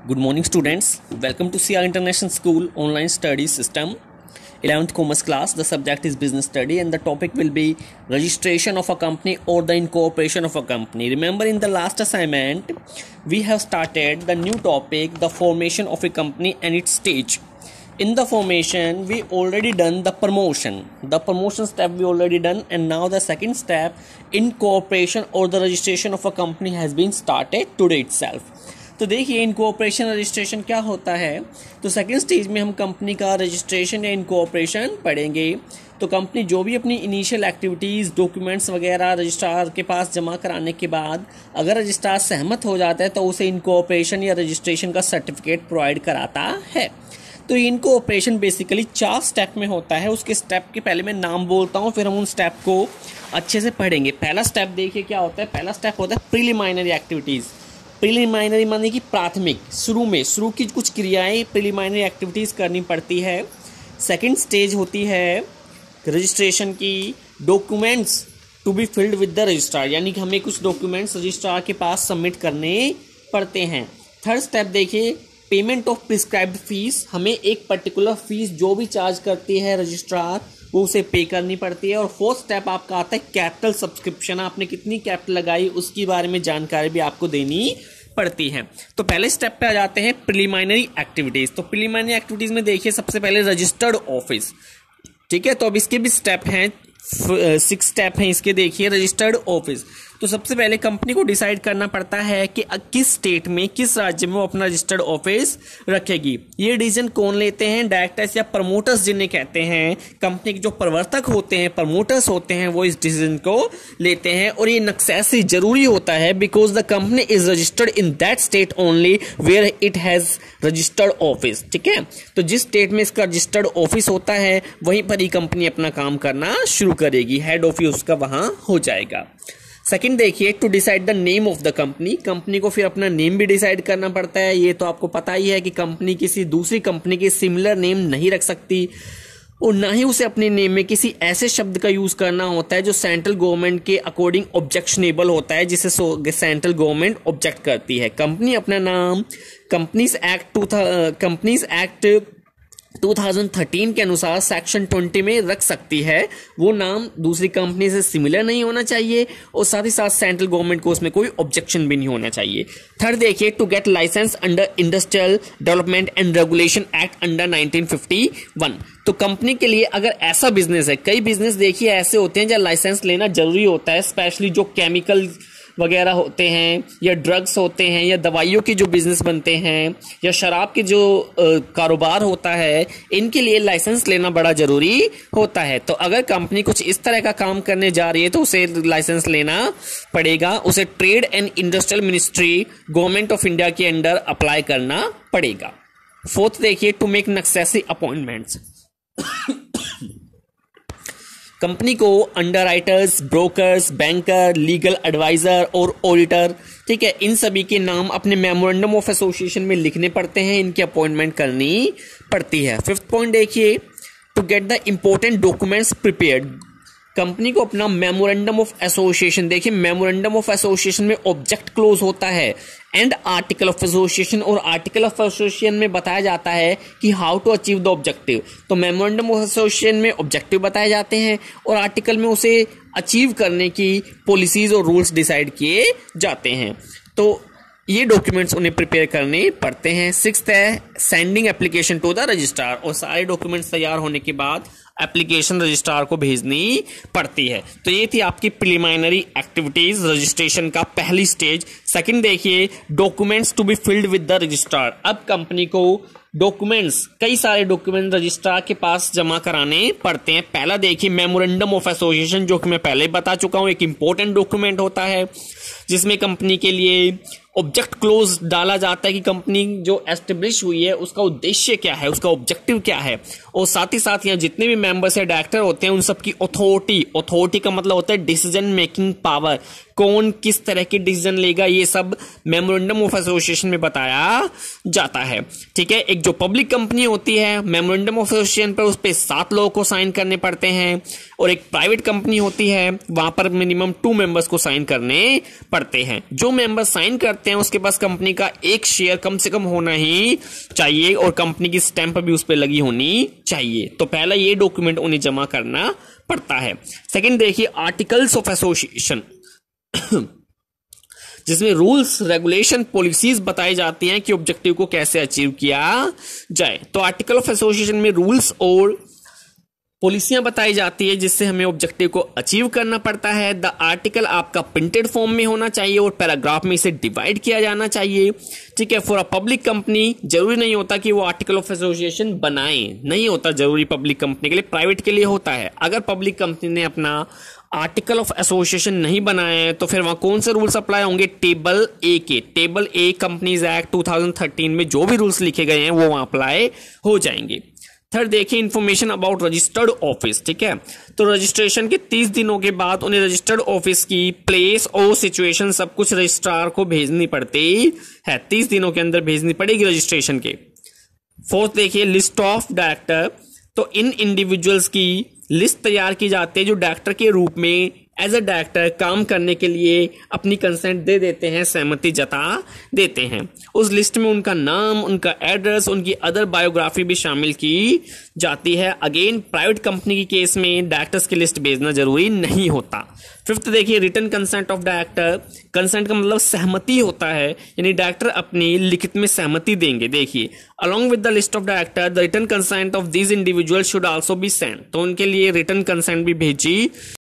Good morning, students. Welcome to CR International School Online Study System. 11th Commerce class. The subject is Business Study and the topic will be registration of a company or the incorporation of a company. Remember, in the last assignment, we have started the new topic, the formation of a company and its stage. In the formation, we already done the promotion. The promotion step we already done, and now the second step, incorporation or the registration of a company has been started today itself. तो देखिए incorporation registration क्या होता है। तो second stage में हम company का registration या इनकॉर्पोरेशन पढ़ेंगे। तो कंपनी जो भी अपनी इनिशियल एक्टिविटीज़ डॉक्यूमेंट्स वगैरह रजिस्ट्रार के पास जमा कराने के बाद अगर रजिस्ट्रार सहमत हो जाता है तो उसे इनकॉर्पोरेशन या रजिस्ट्रेशन का सर्टिफिकेट प्रोवाइड कराता है। तो इनकॉर्पोरेशन बेसिकली 4 स्टेप में होता है। उसके स्टेप के पहले मैं नाम बोलता हूँ, फिर हम उन स्टेप को अच्छे से पढ़ेंगे। पहला स्टेप देखिए क्या होता है। पहला स्टेप होता है प्रीलिमिनरी एक्टिविटीज़। प्रीलिमिनरी माने कि प्राथमिक, शुरू की कुछ क्रियाएं प्रीलिमिनरी एक्टिविटीज़ करनी पड़ती है। सेकंड स्टेज होती है रजिस्ट्रेशन की, documents to be filed with the registrar, यानी कि हमें कुछ डॉक्यूमेंट्स रजिस्ट्रार के पास सबमिट करने पड़ते हैं। थर्ड स्टेप देखिए पेमेंट ऑफ प्रिस्क्राइब्ड फीस, हमें एक पर्टिकुलर फीस जो भी चार्ज करती है रजिस्ट्रार वो उसे पे करनी पड़ती है। और फोर्थ स्टेप आपका आता है कैपिटल सब्सक्रिप्शन, आपने कितनी कैपिटल लगाई उसके बारे में जानकारी भी आपको देनी पड़ती है। तो पहले स्टेप पे आ जाते हैं प्रीलिमिनरी एक्टिविटीज। तो प्रीलिमिनरी एक्टिविटीज में देखिए सबसे पहले रजिस्टर्ड ऑफिस, ठीक है। तो अब इसके भी स्टेप हैं, 6 स्टेप हैं इसके। देखिए रजिस्टर्ड ऑफिस, तो सबसे पहले कंपनी को डिसाइड करना पड़ता है कि किस स्टेट में, किस राज्य में वो अपना रजिस्टर्ड ऑफिस रखेगी। ये डिसीजन कौन लेते हैं? डायरेक्टर्स या प्रमोटर्स जिन्हें कहते हैं। कंपनी के जो प्रवर्तक होते हैं, प्रमोटर्स होते हैं, वो इस डिसीजन को लेते हैं। और ये नेसेसरी जरूरी होता है because the company is registered in that state only where it has registered office, ठीक है। तो जिस स्टेट में इसका रजिस्टर्ड ऑफिस होता है वहीं पर ही कंपनी अपना काम करना शुरू करेगी, हेड ऑफिस उसका वहां हो जाएगा। सेकंड देखिए to decide the name of the company, company को फिर अपना नेम भी डिसाइड करना पड़ता है। ये तो आपको पता ही है कि कंपनी किसी दूसरी कंपनी के सिमिलर नेम नहीं रख सकती और ना ही उसे अपने नेम में किसी ऐसे शब्द का यूज करना होता है जो सेंट्रल गवर्नमेंट के अकॉर्डिंग ऑब्जेक्शनेबल होता है, जिसे सेंट्रल गवर्नमेंट ऑब्जेक्ट करती है। कंपनी अपना नाम कंपनीज एक्ट 2013 के अनुसार सेक्शन 20 में रख सकती है। वो नाम दूसरी कंपनी से सिमिलर नहीं होना चाहिए और साथ ही साथ सेंट्रल गवर्नमेंट को उसमें कोई ऑब्जेक्शन भी नहीं होना चाहिए। थर्ड देखिए to get licence under industrial development and regulation act under 1951। तो कंपनी के लिए अगर ऐसा बिजनेस है, कई बिजनेस देखिए ऐसे होते हैं जहाँ लाइसेंस लेना जरूरी होता है, स्पेशली जो केमिकल वगैरह होते हैं या ड्रग्स होते हैं या दवाइयों के जो बिजनेस बनते हैं या शराब के जो कारोबार होता है, इनके लिए लाइसेंस लेना बड़ा जरूरी होता है। तो अगर कंपनी कुछ इस तरह का काम करने जा रही है तो उसे लाइसेंस लेना पड़ेगा, उसे trade and industrial ministry government of India के अंडर अप्लाई करना पड़ेगा। फोर्थ देखिए to make necessary appointments, company को underwriters, brokers, banker, legal adviser और ऑडिटर, ठीक है, इन सभी के नाम अपने मेमोरेंडम ऑफ एसोसिएशन में लिखने पड़ते हैं, इनकी अपॉइंटमेंट करनी पड़ती है। फिफ्थ पॉइंट देखिए to get the important documents prepared, company को अपना मेमोरेंडम ऑफ एसोसिएशन, देखिए मेमोरेंडम ऑफ एसोसिएशन में ऑब्जेक्ट क्लोज होता है एंड आर्टिकल ऑफ एसोसिएशन, और आर्टिकल ऑफ एसोसिएशन में बताया जाता है कि how to achieve the objective. तो मेमोरेंडम ऑफ एसोसिएशन में ऑब्जेक्टिव बताए जाते हैं और आर्टिकल में उसे अचीव करने की पॉलिसीज और रूल्स डिसाइड किए जाते हैं। तो ये डॉक्यूमेंट्स उन्हें प्रिपेयर करने पड़ते हैं। सिक्स्थ है sending application to the registrar, और सारे डॉक्यूमेंट्स तैयार होने के बाद एप्लीकेशन रजिस्ट्रार को भेजनी पड़ती है। तो ये थी आपकी प्रीलिमिनरी एक्टिविटीज रजिस्ट्रेशन का पहली स्टेज। सेकंड देखिए documents to be filed with the registrar, अब कंपनी को डॉक्यूमेंट्स, कई सारे डॉक्यूमेंट रजिस्ट्रार के पास जमा कराने पड़ते हैं। पहला देखिए मेमोरेंडम ऑफ एसोसिएशन, जो कि मैं पहले बता चुका हूं, एक इंपॉर्टेंट डॉक्यूमेंट होता है जिसमें कंपनी के लिए ऑब्जेक्ट क्लोज डाला जाता है कि कंपनी जो एस्टेब्लिश हुई है उसका उद्देश्य क्या है, उसका ऑब्जेक्टिव क्या है, और साथ ही साथ यहाँ जितने भी मेंबर्स या डायरेक्टर होते हैं उन सबकी अथॉरिटी का मतलब होता है डिसीजन मेकिंग पावर, कौन किस तरह के डिसीजन लेगा, ये सब मेमोरेंडम ऑफ एसोसिएशन में बताया जाता है, ठीक है। एक जो पब्लिक कंपनी होती है मेमोरेंडम ऑफ एसोसिएशन पर उस पर 7 लोगों को साइन करने पड़ते हैं, और एक प्राइवेट कंपनी होती है वहां पर मिनिमम 2 मेंबर्स को साइन करने पड़ते हैं। जो मेंबर साइन करते करते हैं उसके पास कंपनी का एक शेयर कम से कम होना ही चाहिए और कंपनी की स्टैंप भी उस पर लगी होनी चाहिए। तो पहला ये डॉक्यूमेंट उन्हें जमा करना पड़ता है। सेकंड देखिए आर्टिकल्स ऑफ एसोसिएशन, जिसमें रूल्स रेगुलेशन पॉलिसीज बताई जाती हैं कि ऑब्जेक्टिव को कैसे अचीव किया जाए। तो आर्टिकल ऑफ एसोसिएशन में रूल्स और पॉलिसियां बताई जाती है जिससे हमें ऑब्जेक्टिव को अचीव करना पड़ता है। द आर्टिकल आपका प्रिंटेड फॉर्म में होना चाहिए और पैराग्राफ में इसे डिवाइड किया जाना चाहिए। ठीक है, फॉर अ पब्लिक कंपनी जरूरी नहीं होता कि वो आर्टिकल ऑफ एसोसिएशन बनाए, नहीं होता जरूरी पब्लिक कंपनी के लिए, प्राइवेट के लिए होता है। अगर पब्लिक कंपनी ने अपना आर्टिकल ऑफ एसोसिएशन नहीं बनाया है तो फिर वहां कौन से रूल्स अप्लाई होंगे? टेबल ए के, टेबल ए कंपनीज एक्ट 2013 में जो भी रूल्स लिखे गए हैं वो वहां अप्लाई हो जाएंगे। थर्ड देखिए इंफॉर्मेशन अबाउट रजिस्टर्ड ऑफिस। ठीक है, तो रजिस्ट्रेशन के 30 दिनों के बाद उन्हें रजिस्टर्ड ऑफिस की प्लेस और सिचुएशन सब कुछ रजिस्ट्रार को भेजनी पड़ती है, 30 दिनों के अंदर भेजनी पड़ेगी रजिस्ट्रेशन के। फोर्थ देखिए लिस्ट ऑफ डायरेक्टर, तो इन इंडिविजुअल्स की लिस्ट तैयार की जाती है जो डायरेक्टर के रूप में एज अ डायरेक्टर काम करने के लिए अपनी कंसेंट दे देते हैं, सहमति जता देते हैं। उस लिस्ट में उनका नाम, उनका एड्रेस, उनकी अदर बायोग्राफी भी शामिल की जाती है। अगेन प्राइवेट कंपनी के केस में डायरेक्टर्स की लिस्ट भेजना जरूरी नहीं होता। फिफ्थ देखिए written consent of director, consent का मतलब सहमति होता है, यानी डायरेक्टर अपनी लिखित में सहमति देंगे। देखिए along with the list of director the written consent of these individual should also be sent, तो उनके लिए रिटन कंसेंट भी भेजी